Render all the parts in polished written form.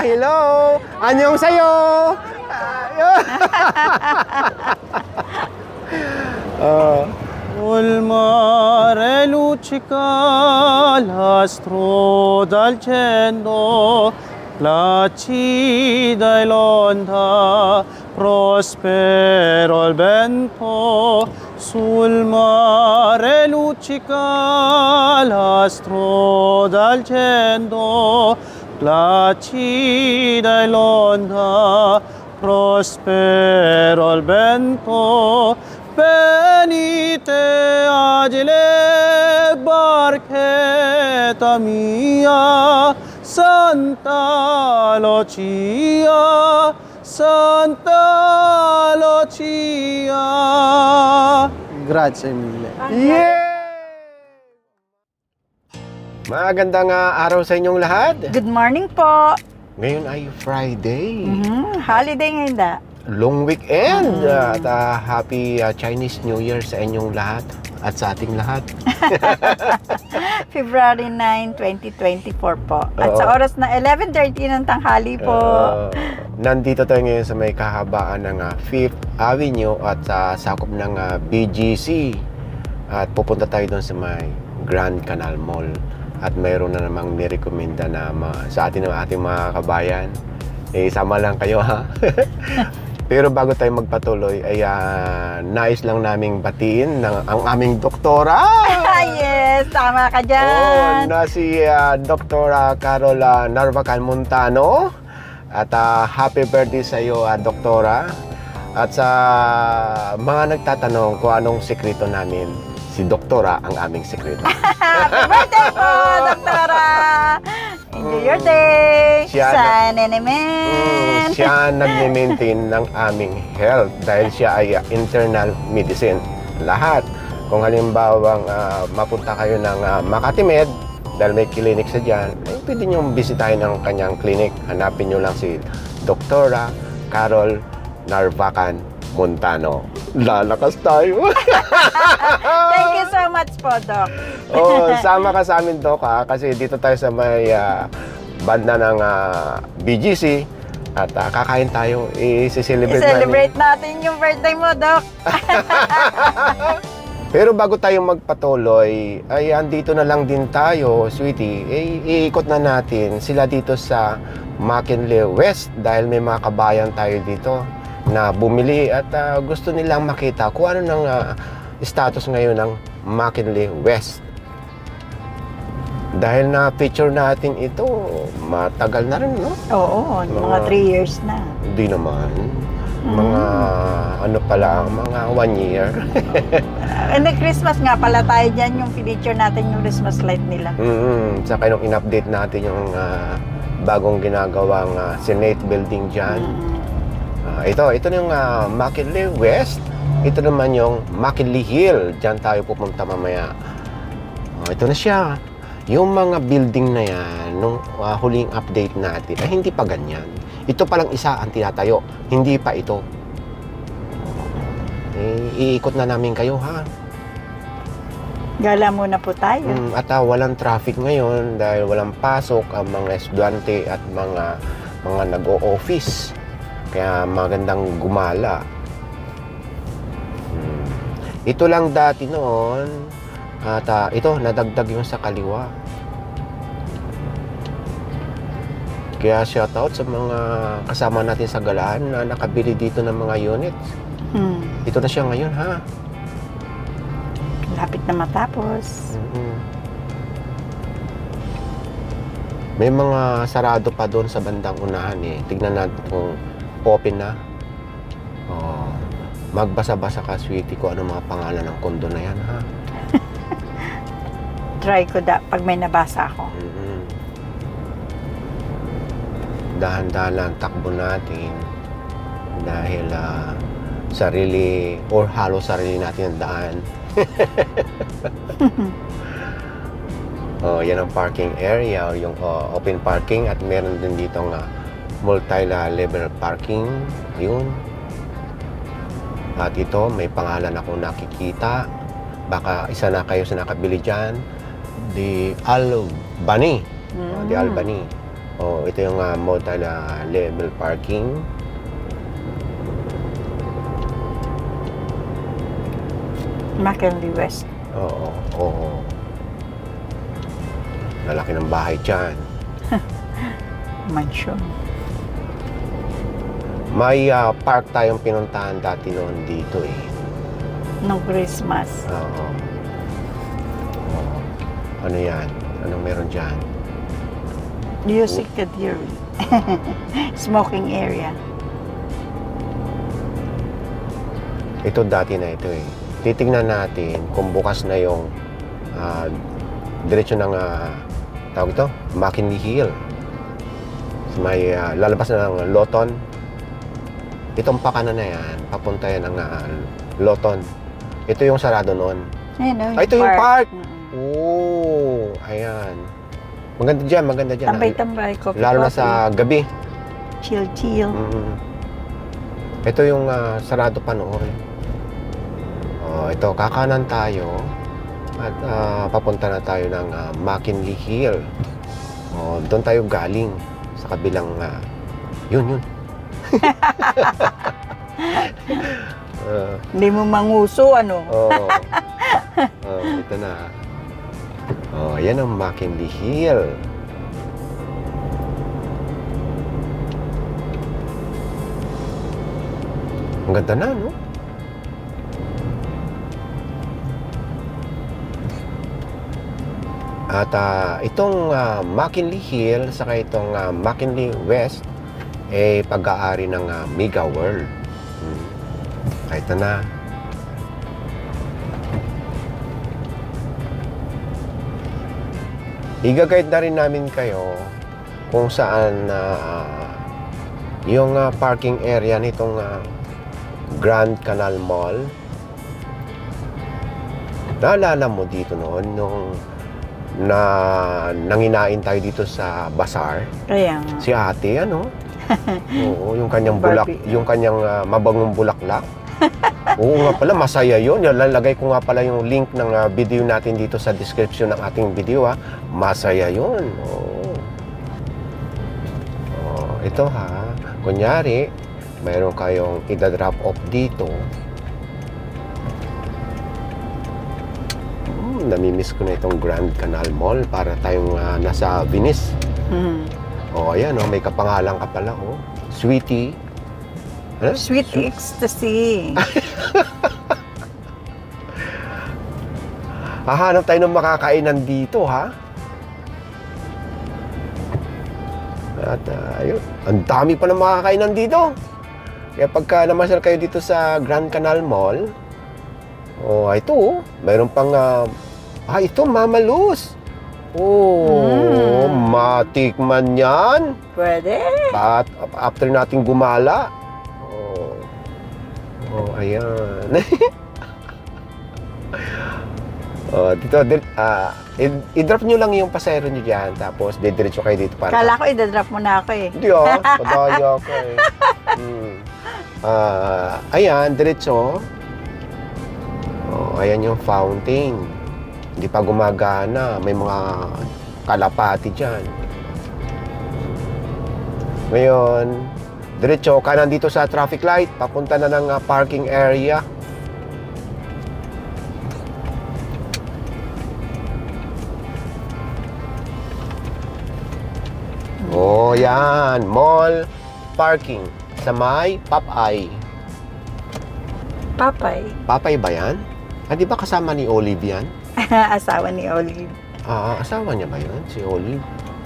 Hello! Annyeong sayo! Il mare luccica, l'astro dal cielo, placida e londa, prospero il vento. Sul mare luccica, l'astro dal cielo, placida e londa, prospero il vento. Venite agile barchetta mia, Santa Lucia, Santa Lucia. Grazie mille. Magandang araw sa inyong lahat. Good morning po. Ngayon ay Friday. Holiday ngayon da. Long weekend. At happy Chinese New Year sa inyong lahat at sa ating lahat. February 9, 2024 po. At sa oras na 11:30 ng tanghali po. Nandito tayo ngayon sa may kahabaan ng 5th Avenue at sakop ng BGC. At pupunta tayo doon sa may Grand Canal Mall. At mayroon na namang nirekomenda na sa ating mga kabayan. Sama lang kayo ha. Pero bago tayo magpatuloy ay nais lang naming batiin ang aming doktora. Yes, tama ka dyan. Na si Dr. Carol Narvacan Montano. At happy birthday sa iyo, doktora. At sa mga nagtatanong kung anong sekreto namin, si doktora ang aming sekreto. Happy birthday po, doktora! Enjoy your day! Sana naman! Siya nag-maintain ng aming health dahil siya ay internal medicine. Lahat. Kung halimbawang mapunta kayo ng Makati Med, dahil may clinic sa dyan, ay pwede nyo bisitahin ang kanyang clinic. Hanapin nyo lang si Dr. Carol Narvacan Montano. Lalakas tayo. Thank you so much po, Doc. Sama ka sa amin, Doc, kasi dito tayo sa may banda ng BGC at kakain tayo. I-celebrate natin yung birthday mo, Doc. Pero bago tayo magpatuloy, ay andito na lang din tayo, sweetie. Iikot na natin sila dito sa McKinley West dahil may mga kabayan tayo dito na bumili at gusto nilang makita kung ano ng status ngayon ng McKinley West. Dahil na picture natin ito, matagal na rin, no? Oo, mga 3 years na. Hindi naman. Mga ano pala, mga 1 year. And Christmas nga pala tayo dyan, yung feature natin yung Christmas light nila. Saka nung in-update natin yung bagong ginagawang Senate building dyan. Ito na yung McKinley West. Ito naman yung McKinley Hill. Diyan tayo pupunta mamaya. Ito na siya. Yung mga building na yan, nung huling update natin, ay hindi pa ganyan. Ito palang isa ang tinatayo. Hindi pa ito. Iikot na namin kayo, ha? Gala muna po tayo. At walang traffic ngayon dahil walang pasok ang mga estudyante at mga nag-o-office. Kaya magandang gumala. Ito lang dati noon. At ito, nadagdag yung sa kaliwa. Kaya shoutout sa mga kasama natin sa galaan na nakabili dito ng mga units. Ito na siya ngayon, ha? Lapit na matapos. May mga sarado pa doon sa bandang unahan eh. Tignan natin kung open na. Magbasa-basa ka, sweetie, kung ano mga pangalan ng kondo na yan, ha? Try ko pag may nabasa ako. Dahan-dahan lang takbo natin dahil sarili or halos sarili natin ang daan. Yan ang parking area or yung open parking at meron din dito nga multi-level parking. Yun. At ito, may pangalan akong nakikita. Baka isa na kayo sa nakabili dyan. The Albany. The Albany. Oh, ito yung multi-level parking. McKinley West. Oo, oo. Lalaki ng bahay dyan. Mansion. May park tayong pinuntahan dati noon dito eh. Nung Christmas. Oo. Oo. Ano yan? Anong meron dyan? Music Kadiri. Smoking area. Ito dati na ito eh. Titingnan natin kung bukas na yung diretso ng tawag ito, McKinley Hill. May lalabas na ng Lawton. Itong pakanan na yan, papunta yan ng Lawton. Ito yung sarado noon. Ayun, Ito yung park. Oo, ayan. Maganda dyan, maganda dyan. Tambay-tambay, coffee. Lalo na sa gabi. Chill. Ito yung sarado pa noon. Ito, kakanan tayo at papunta na tayo ng McKinley Hill. Doon tayo galing sa kabilang yun. Hindi mo manguso, ano? Ito na. Yan ang McKinley Hill. Ang ganda na, no? At itong McKinley Hill saka itong McKinley West pag-aari ng Mega World. Ito na. I-guide na rin namin kayo kung saan yung parking area nitong Grand Canal Mall. Naalala mo dito noon nung nanginain tayo dito sa bazaar. Kaya nga. Si ate, ano? Oo, yung kanyang yung kanyang mabangong bulaklak. Oo nga pala, masaya yun. Lalagay ko nga pala yung link ng video natin dito sa description ng ating video, ha. Masaya yun. Oo. Ito, ha. Kunyari, mayroon kayong i-drop off dito. Namimiss ko na itong Grand Canal Mall para tayong nasa Venice. Ayan, may kapangalan ka pala, Sweetie. Ano? Sweet Ecstasy. Hahanap tayo ng makakainan dito, ha? At ayun, ang dami pa ng makakainan dito. Kaya pagka namasyal kayo dito sa Grand Canal Mall, ito, mayroon pang ito, Mama Luz. Matikman yan. Pwede. At after nating gumala. Ayan. Dito, i-drop nyo lang yung pasero nyo dyan. Tapos, didiretso kayo dito para... Kala ko i-drop mo na ako eh. Hindi padaya ka eh. Ayan, diretso. Ayan yung fountain. Hindi pa gumagana. May mga kalapati dyan. Ngayon, diretso, kanan dito sa traffic light. Papunta na ng parking area. Yan. Mall parking. Sa may Popeye. Popeye ba yan? Di ba kasama ni Olive yan? Asawa ni Olive. Asawa niya ba yun? Si Olive?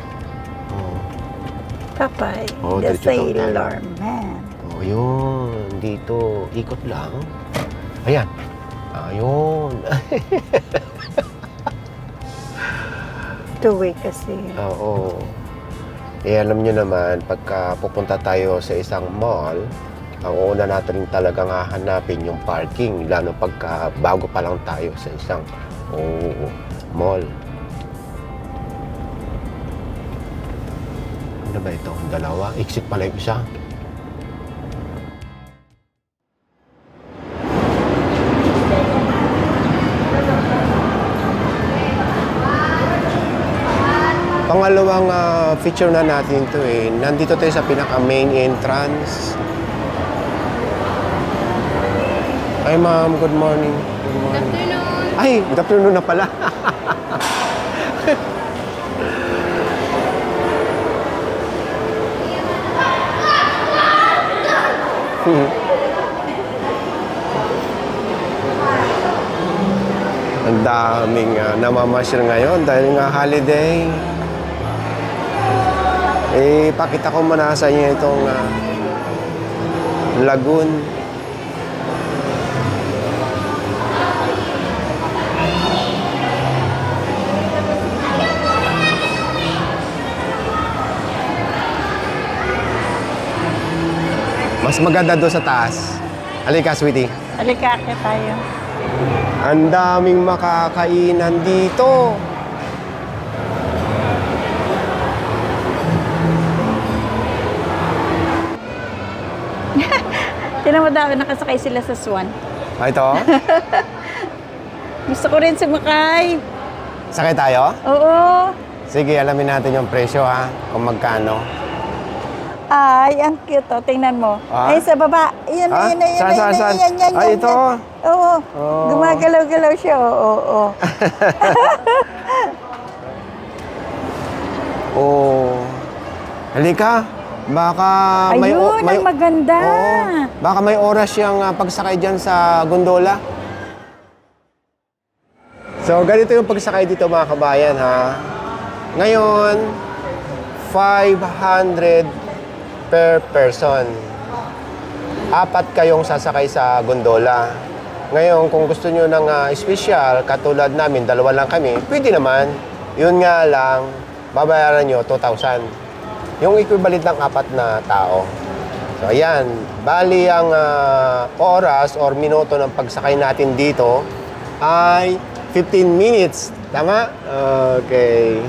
Popeye, the Sailor Man. Yun. Dito. Ikot lang. Ayan. Ayun. Two-way kasi. Oo. Alam nyo naman, pagka pupunta tayo sa isang mall, ang una natin talagang hahanapin yung parking, lalo pagka bago pa lang tayo sa isang mall. Ano ba ito? Dalawa? Exit pala yung isa. Pangalawang ma-feature na natin to eh. Nandito tayo sa pinaka-main entrance. Ay, ma'am. Good morning. Good morning. Good afternoon. Ay, good afternoon na pala. Ang daming namamasyal ngayon dahil nga holiday. Pakita ko muna sa inyo itong lagoon. Mas maganda doon sa taas. Halika, sweetie. Halika, akit tayo. Ang daming makakainan dito. Tinan mo daw, nakasakay sila sa swan. Ito? Gusto ko rin sumakay. Sakay tayo? Oo. Sige, alamin natin yung presyo ha. Kung magkano. Ay, ang cute. Oh. Tingnan mo. Ah? Ay, sa baba. Yan, Ah? yan, yan, Saan, saan, saan? yan. Ay, ito? Oo. Oh. Gumagalaw-galaw siya. Oo. Oh. Halika. Baka may... Ayun, ang maganda. Oo. Baka may oras siyang pagsakay dyan sa gondola. So, ganito yung pagsakay dito mga kabayan ha. Ngayon, 500 per person. 4 kayong sasakay sa gondola. Ngayon, kung gusto nyo ng special, katulad namin, 2 lang kami, pwede naman. Yun nga lang, babayaran nyo 2,000. Yung equivalent ng 4 na tao. So, ayan. Bali, ang oras or minuto ng pagsakay natin dito ay 15 minutes. Tama? Okay.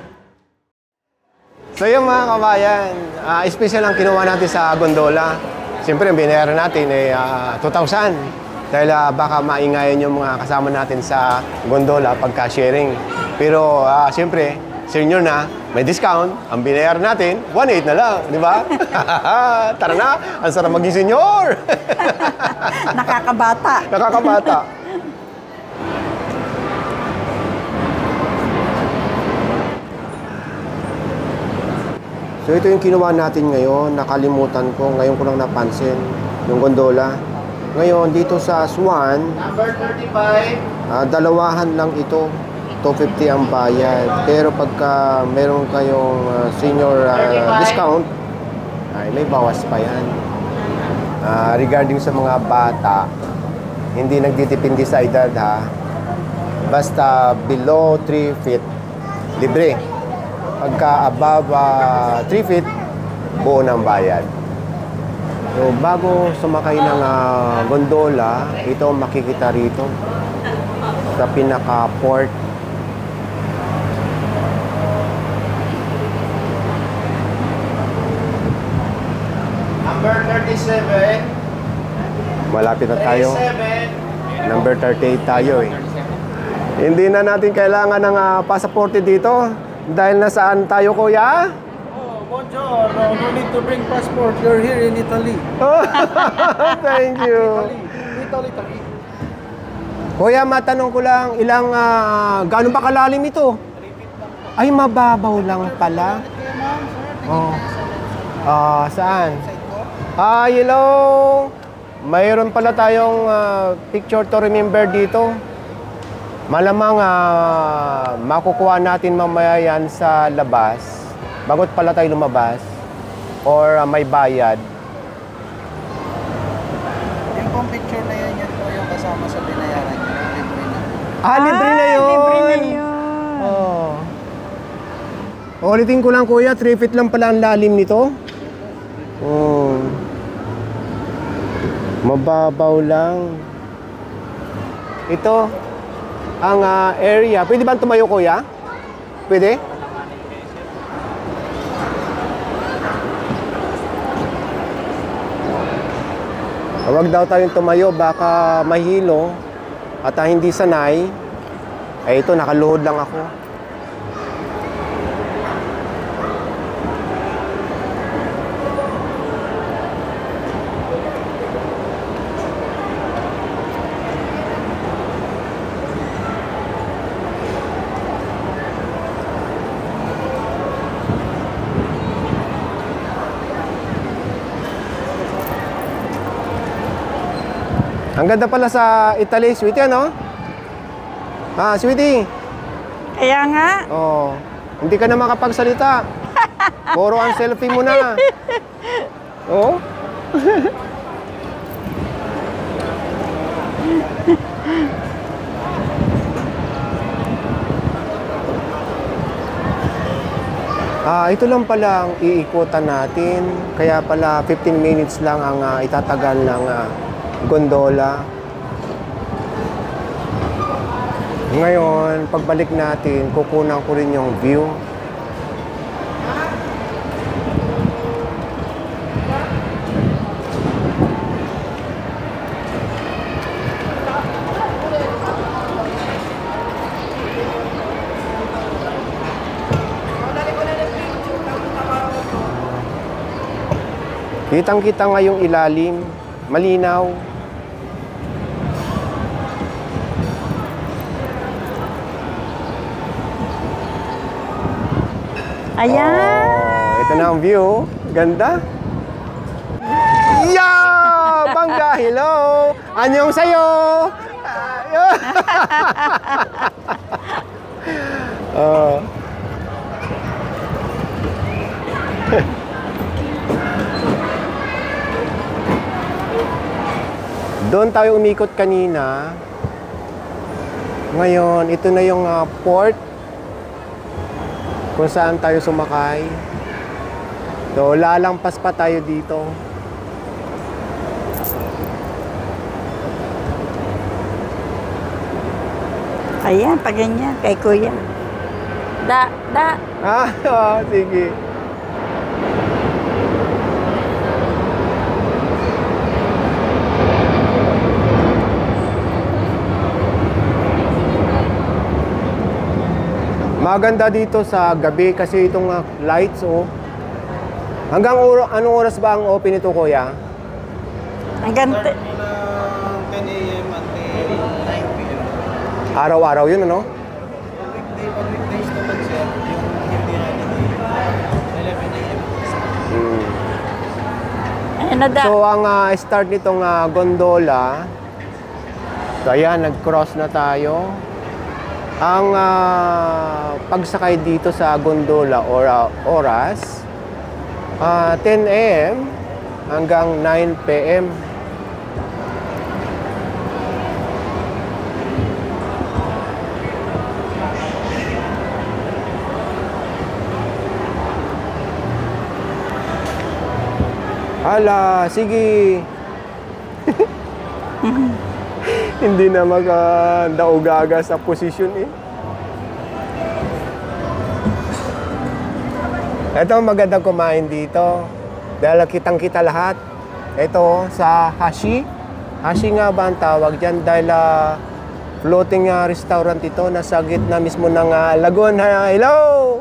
So yung mga kabayan, special ang kinuha natin sa gondola. Siyempre, ang binayaran natin ay 2,000. Dahil baka maingayan yung mga kasama natin sa gondola pagka-sharing. Pero siyempre, senior na, may discount. Ang binayaran natin, 1,800 na lang. Di ba? Tara na, ang sarap maging senior. Nakakabata. Nakakabata. So ito yung kinuha natin ngayon, nakalimutan ko, ngayon ko lang napansin, yung gondola. Ngayon, dito sa Swan, number 35, dalawahan lang ito, 250 ang bayad. Pero pagka meron kayong senior discount, ay may bawas pa yan. Regarding sa mga bata, hindi nagdidepende sa edad ha. Basta below 3 feet, libre. Pagka above 3 feet, buo ng bayad. So, bago sumakay ng gondola, ito makikita rito sa pinaka-port. Number 37. Malapit na tayo. 37. Number 38 tayo eh. Hindi na natin kailangan ng pasaporte dito. Dahil nasaan tayo, kuya? Oh, buongiorno. No need to bring passport. You're here in Italy. Thank you. Italy. Kuya, matanong ko lang, gaano ba kalalim ito? Ay, mababaw lang pala. Oh. Saan? Hello. Mayroon pala tayong picture to remember dito. Malamang makukuha natin mamaya yan sa labas. Bagot pala tayo lumabas. Or may bayad. Yung pong picture na yan po yung kasama sa binayaran nyo. Libre na. Libre na yun! Libre na yun. Oh. Ulitin ko lang kuya, 3 feet lang pala ang lalim nito. Mababaw lang. Ito, ang area. Pwede ba tumayo kuya? Pwede? Huwag daw tayong tumayo, baka mahilo at hindi sanay. Ito, nakaluhod lang ako. Ang ganda pala sa Italy, sweetie, ano? Ah, sweetie. Kaya nga. Oh, hindi ka na makapagsalita. Puro ang selfie mo na. Oh. Ito lang pala ang iikutan natin. Kaya pala 15 minutes lang ang itatagal ng gondola. Ngayon, pagbalik natin, kukunan ko rin yung view. Kitang-kita nga yung ilalim, malinaw. Ayan. Oh, ito na ang view. Ganda. Yeah! Bangga, hello! Anyong sayo! Oh. Doon tayo umikot kanina. Ngayon, ito na yung port kung saan tayo sumakay. So, lalampas pa tayo dito. Ayan, pag ganyan, kay kuya. Da. Sige. Maganda dito sa gabi kasi itong lights, oh. Hanggang anong oras ba ang open ito, kuya? Hanggang 10 a.m. until 9 p.m. Araw-araw yun, ano? Pag weekdays naman sir, yung hindi holiday, 11 a.m. Ayan na da. So, ang start nitong gondola, so ayan, nag-cross na tayo. Ang pagsakay dito sa gondola or oras, 10 a.m. hanggang 9 p.m. Hala, sige. Hindi na magdaogaga sa posisyon eh. Ito, magandang kumain dito. Dahil kitang-kita lahat. Ito, sa Hashi. Hashi nga ba ang tawag dyan? Dahil floating restaurant ito. Nasa gitna mismo ng lagoon. Hello!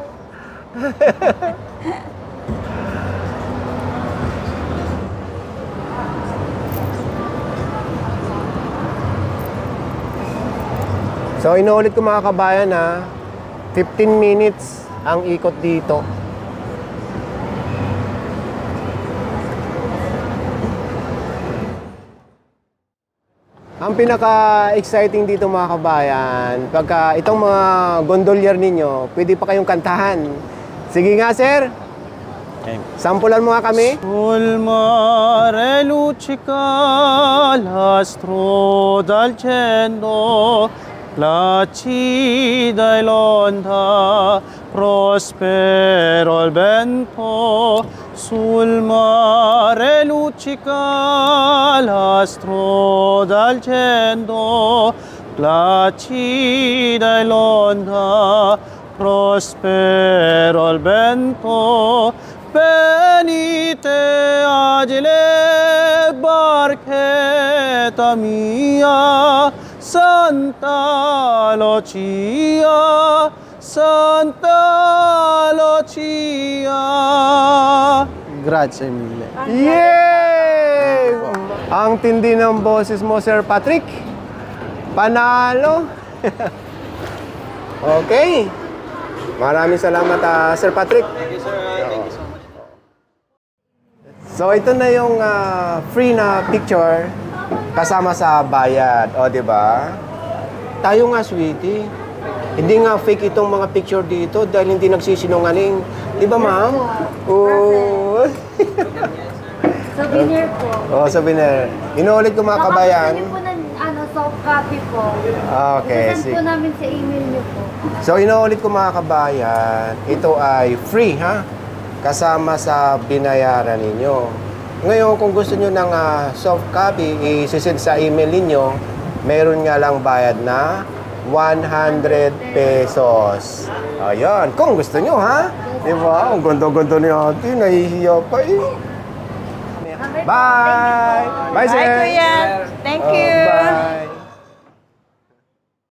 So, inuulit ko mga kabayan 15 minutes ang ikot dito. Ang pinaka-exciting dito mga kabayan, pagka itong mga gondolier ninyo, pwede pa kayong kantahan. Sige nga, sir. Okay. Sampulan mo nga kami. Sul mare luccica l'astro dal cielo, placida e londa, prospero il vento. Sul mare luccica l'astro dal cielo, placida e londa, prospero il vento. Venite agile barchetta mia, Santa Lucia, Santa Lucia. Grazie mille. Yay! Ang tindi ng boses mo, Sir Patrick. Panalo. Okay. Maraming salamat, Sir Patrick. Thank you, sir. Thank you so much. So, ito na yung free na picture kasama sa bayad. O, di ba? Tayo nga, sweetie. Hindi nga fake itong mga picture dito dahil hindi nagsisinungaling. Di ba, ma'am? Oo. Souvenir po. Oh, souvenir. Inuulit ko mga kabayan. Nakapagpili po ng soft copy po. Okay, Isasend po namin sa email niyo po. So, inuulit ko mga kabayan, ito ay free, ha? Kasama sa binayaran ninyo. Ngayon, kung gusto nyo ng soft copy, i-send sa email ninyo, meron nga lang bayad na 100 pesos. Ayan, kung gusto nyo, ha? Diba? Ang ganda-ganda ni ate, nahihiya pa eh. Bye! Bye, sir! Bye, Kuya. Thank you. Bye!